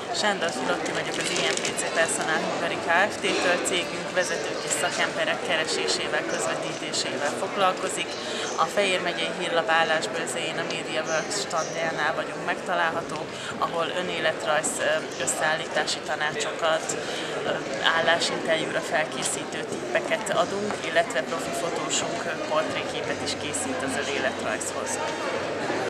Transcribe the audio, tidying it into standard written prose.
Sándor Filotti vagyok, az IMPC Personal Hungary Kft-től. Cégünk vezetők és szakemberek keresésével, közvetítésével foglalkozik. A Fejér megyei hírlap állásbőrzéjén a MediaWorks standjánál vagyunk megtalálhatók, ahol önéletrajz összeállítási tanácsokat, állásinterjúra felkészítő tippeket adunk, illetve profi fotósunk portréképet is készít az önéletrajzhoz.